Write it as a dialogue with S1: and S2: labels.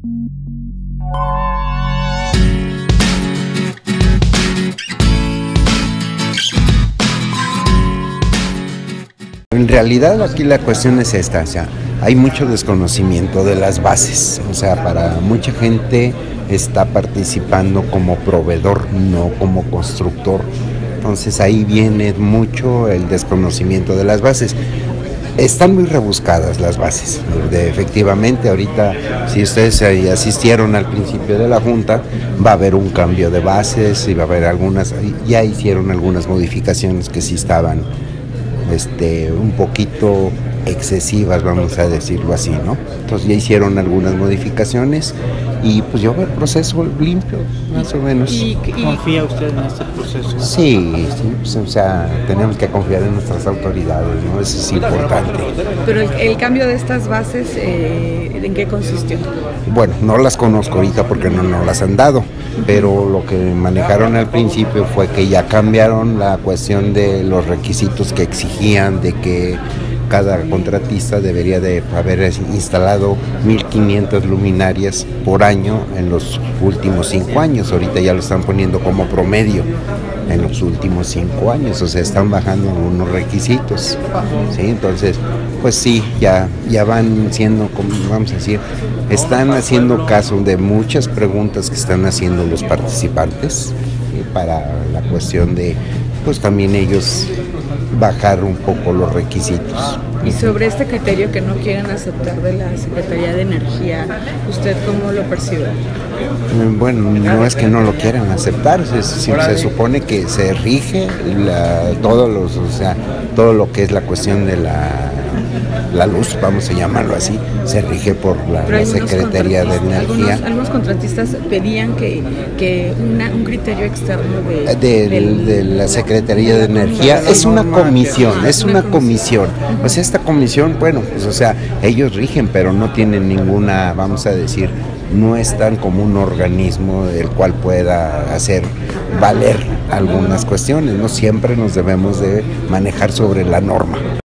S1: En realidad aquí la cuestión es esta, o sea, hay mucho desconocimiento de las bases, o sea, para mucha gente está participando como proveedor, no como constructor, entonces ahí viene mucho el desconocimiento de las bases. Están muy rebuscadas las bases, efectivamente ahorita si ustedes asistieron al principio de la junta va a haber un cambio de bases y va a haber algunas, ya hicieron algunas modificaciones que sí estaban un poquito excesivas, vamos a decirlo así, ¿no? Entonces ya hicieron algunas modificaciones y pues yo veo el proceso limpio, más o menos.
S2: ¿Y confía usted en este proceso?
S1: Sí, pues, o sea, tenemos que confiar en nuestras autoridades, ¿no? Eso es importante.
S3: Pero el cambio de estas bases, ¿en qué consistió?
S1: Bueno, no las conozco ahorita porque no las han dado, pero lo que manejaron al principio fue que ya cambiaron la cuestión de los requisitos que exigían de que cada contratista debería de haber instalado 1,500 luminarias por año en los últimos 5 años. Ahorita ya lo están poniendo como promedio en los últimos 5 años, o sea, están bajando algunos requisitos, ¿sí? Entonces, pues sí, ya van siendo, como vamos a decir, están haciendo caso de muchas preguntas que están haciendo los participantes, ¿sí? Para la cuestión de, pues también ellos bajar un poco los requisitos.
S3: Y sobre este criterio que no quieren aceptar de la Secretaría de Energía, ¿usted cómo lo percibe?
S1: Bueno, no es que no lo quieran aceptar, se supone que se rige todo lo que es la cuestión de la luz, vamos a llamarlo así, se rige por la Secretaría de Energía.
S3: Algunos contratistas pedían que un criterio externo
S1: de la Secretaría de Energía. Es una comisión, o sea, esta comisión, bueno, pues o sea, ellos rigen, pero no tienen ninguna, vamos a decir, no están como un organismo del cual pueda hacer valer algunas cuestiones, no siempre nos debemos de manejar sobre la norma.